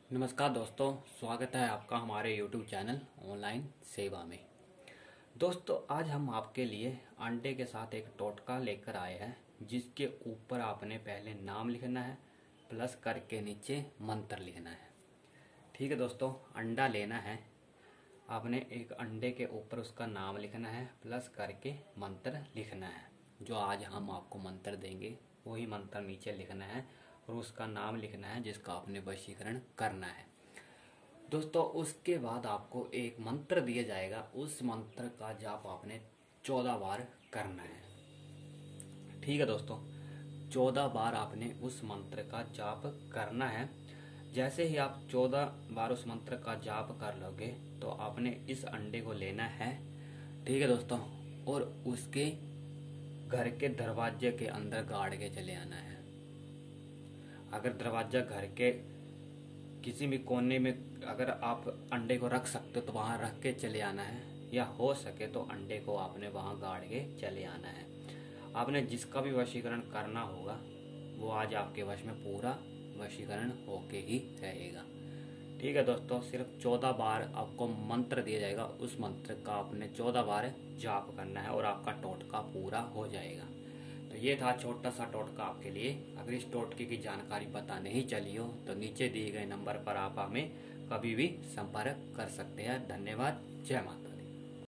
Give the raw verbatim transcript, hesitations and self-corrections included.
नमस्कार दोस्तों, स्वागत है आपका हमारे यूट्यूब चैनल ऑनलाइन सेवा में। दोस्तों, आज हम आपके लिए अंडे के साथ एक टोटका लेकर आए हैं, जिसके ऊपर आपने पहले नाम लिखना है, प्लस करके नीचे मंत्र लिखना है। ठीक है दोस्तों, अंडा लेना है, आपने एक अंडे के ऊपर उसका नाम लिखना है, प्लस करके मंत्र लिखना है। जो आज हम आपको मंत्र देंगे वही मंत्र नीचे लिखना है और उसका नाम लिखना है जिसका आपने वशीकरण करना है। दोस्तों, उसके बाद आपको एक मंत्र दिया जाएगा, उस मंत्र का जाप आपने चौदह बार करना है। ठीक है दोस्तों, चौदह बार आपने उस मंत्र का जाप करना है। जैसे ही आप चौदह बार उस मंत्र का जाप कर लोगे तो आपने इस अंडे को लेना है। ठीक है दोस्तों, और उसके घर के दरवाजे के अंदर गाड़ के चले आना है। अगर दरवाजा घर के किसी भी कोने में अगर आप अंडे को रख सकते हो तो वहां रख के चले आना है, या हो सके तो अंडे को आपने वहां गाड़ के चले आना है। आपने जिसका भी वशीकरण करना होगा वो आज आपके वश में पूरा वशीकरण होके ही रहेगा। ठीक है दोस्तों, सिर्फ चौदह बार आपको मंत्र दिया जाएगा, उस मंत्र का आपने चौदह बार जाप करना है और आपका टोटका पूरा हो जाएगा। तो ये था छोटा सा टोटका आपके लिए। अगर इस टोटके की जानकारी पता नहीं चली हो तो नीचे दिए गए नंबर पर आप हमें कभी भी संपर्क कर सकते हैं। धन्यवाद। जय माता।